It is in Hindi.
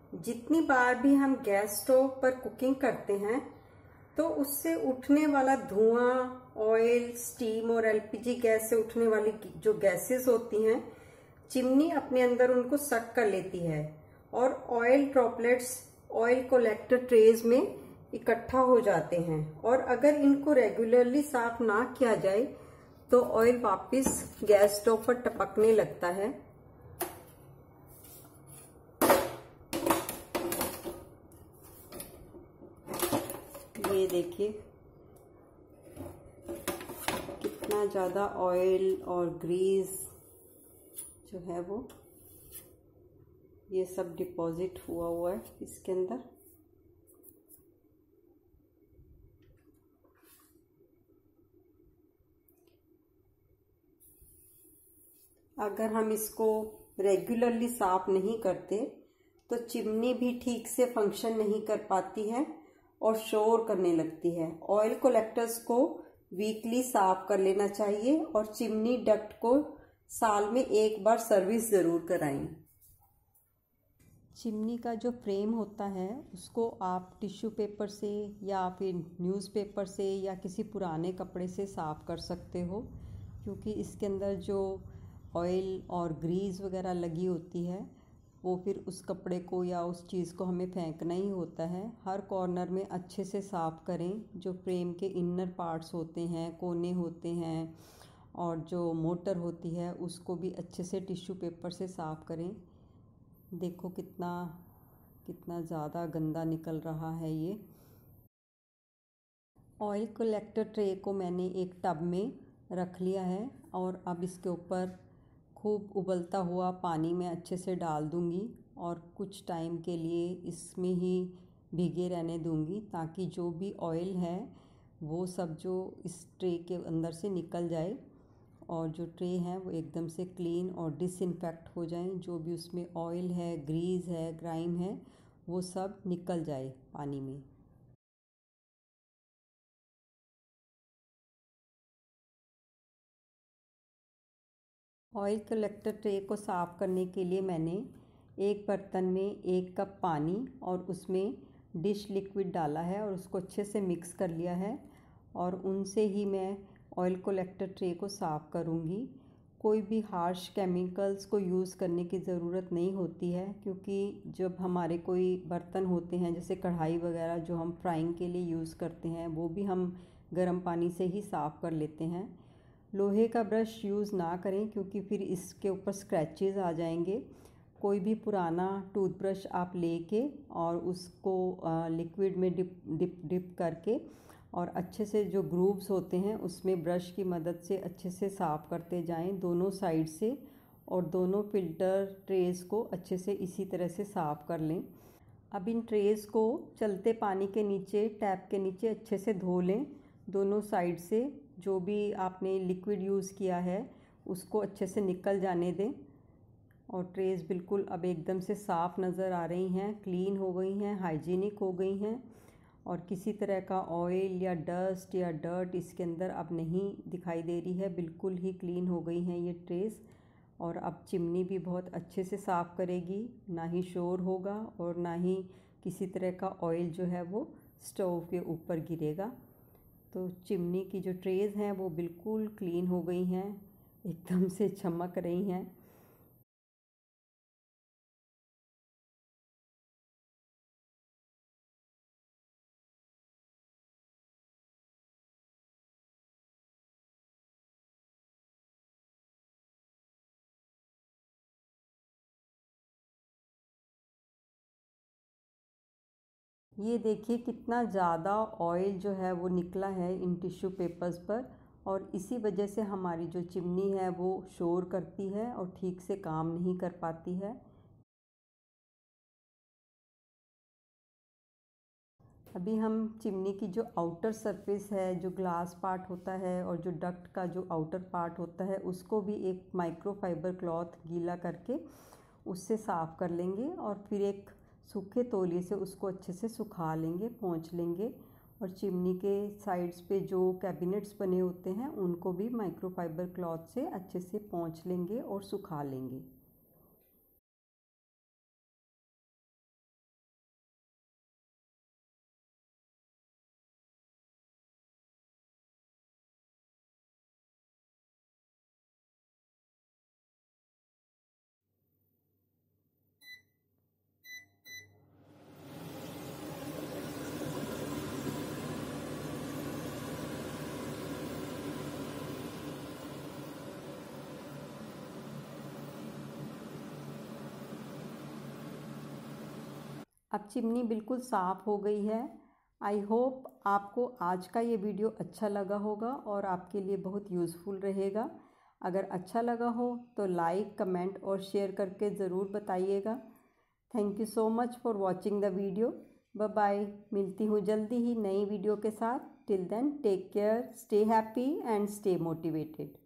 जितनी बार भी हम गैस स्टोव पर कुकिंग करते हैं तो उससे उठने वाला धुआं, ऑयल, स्टीम और एलपीजी गैस से उठने वाली जो गैसेस होती हैं, चिमनी अपने अंदर उनको सक कर लेती है और oil droplets oil collector trays में इकट्ठा हो जाते हैं। और अगर इनको रेगुलरली साफ ना किया जाए तो ऑयल वापस गैस स्टोव पर टपकने लगता है। ये देखिए कितना ज्यादा ऑयल और ग्रीस जो है वो ये सब डिपॉजिट हुआ है इसके अंदर। अगर हम इसको रेगुलरली साफ नहीं करते तो चिमनी भी ठीक से फंक्शन नहीं कर पाती है और शोर करने लगती है। ऑयल कलेक्टर्स को वीकली साफ कर लेना चाहिए और चिमनी डक्ट को साल में एक बार सर्विस जरूर कराएं। चिमनी का जो फ्रेम होता है उसको आप टिश्यू पेपर से या फिर न्यूज़पेपर से या किसी पुराने कपड़े से साफ कर सकते हो, क्योंकि इसके अंदर जो ऑयल और ग्रीस वगैरह लगी होती है वो फिर उस कपड़े को या उस चीज़ को हमें फेंकना ही होता है। हर कॉर्नर में अच्छे से साफ़ करें। जो फ्रेम के इनर पार्ट्स होते हैं, कोने होते हैं और जो मोटर होती है उसको भी अच्छे से टिश्यू पेपर से साफ़ करें। देखो कितना कितना ज़्यादा गंदा निकल रहा है ये। ऑयल कलेक्टर ट्रे को मैंने एक टब में रख लिया है और अब इसके ऊपर खूब उबलता हुआ पानी में अच्छे से डाल दूंगी और कुछ टाइम के लिए इसमें ही भीगे रहने दूंगी, ताकि जो भी ऑयल है वो सब जो इस ट्रे के अंदर से निकल जाए और जो ट्रे है वो एकदम से क्लीन और डिसइंफेक्ट हो जाए। जो भी उसमें ऑयल है, ग्रीस है, ग्राइम है, वो सब निकल जाए पानी में। ऑयल कलेक्टर ट्रे को साफ़ करने के लिए मैंने एक बर्तन में 1 कप पानी और उसमें डिश लिक्विड डाला है और उसको अच्छे से मिक्स कर लिया है और उनसे ही मैं ऑयल कलेक्टर ट्रे को साफ़ करूँगी। कोई भी हार्श केमिकल्स को यूज़ करने की ज़रूरत नहीं होती है, क्योंकि जब हमारे कोई बर्तन होते हैं जैसे कढ़ाई वगैरह जो हम फ्राइंग के लिए यूज़ करते हैं वो भी हम गर्म पानी से ही साफ़ कर लेते हैं। लोहे का ब्रश यूज़ ना करें क्योंकि फिर इसके ऊपर स्क्रैचेस आ जाएंगे। कोई भी पुराना टूथब्रश आप लेके और उसको लिक्विड में डिप करके और अच्छे से जो ग्रूव्स होते हैं उसमें ब्रश की मदद से अच्छे से साफ़ करते जाएं दोनों साइड से, और दोनों फ़िल्टर ट्रेस को अच्छे से इसी तरह से साफ़ कर लें। अब इन ट्रेस को चलते पानी के नीचे, टैप के नीचे अच्छे से धो लें दोनों साइड से। जो भी आपने लिक्विड यूज़ किया है उसको अच्छे से निकल जाने दें और ट्रेस बिल्कुल अब एकदम से साफ़ नज़र आ रही हैं, क्लीन हो गई हैं, हाइजीनिक हो गई हैं और किसी तरह का ऑयल या डस्ट या डर्ट इसके अंदर अब नहीं दिखाई दे रही है। बिल्कुल ही क्लीन हो गई हैं ये ट्रेस और अब चिमनी भी बहुत अच्छे से साफ़ करेगी, ना ही शोर होगा और ना ही किसी तरह का ऑयल जो है वो स्टोव के ऊपर गिरेगा। तो चिमनी की जो ट्रेज़ हैं वो बिल्कुल क्लीन हो गई हैं, एकदम से चमक रही हैं। ये देखिए कितना ज़्यादा ऑयल जो है वो निकला है इन टिश्यू पेपर्स पर, और इसी वजह से हमारी जो चिमनी है वो शोर करती है और ठीक से काम नहीं कर पाती है। अभी हम चिमनी की जो आउटर सरफेस है, जो ग्लास पार्ट होता है और जो डक्ट का जो आउटर पार्ट होता है, उसको भी एक माइक्रोफाइबर क्लॉथ गीला करके उससे साफ़ कर लेंगे और फिर एक सूखे तौलिए से उसको अच्छे से सुखा लेंगे, पोंछ लेंगे। और चिमनी के साइड्स पे जो कैबिनेट्स बने होते हैं उनको भी माइक्रोफाइबर क्लॉथ से अच्छे से पोंछ लेंगे और सुखा लेंगे। अब चिमनी बिल्कुल साफ़ हो गई है। आई होप आपको आज का ये वीडियो अच्छा लगा होगा और आपके लिए बहुत यूज़फुल रहेगा। अगर अच्छा लगा हो तो लाइक, कमेंट और शेयर करके ज़रूर बताइएगा। Thank you so much for watching the video. Bye bye. मिलती हूँ जल्दी ही नई वीडियो के साथ। Till then take care, stay happy and stay motivated.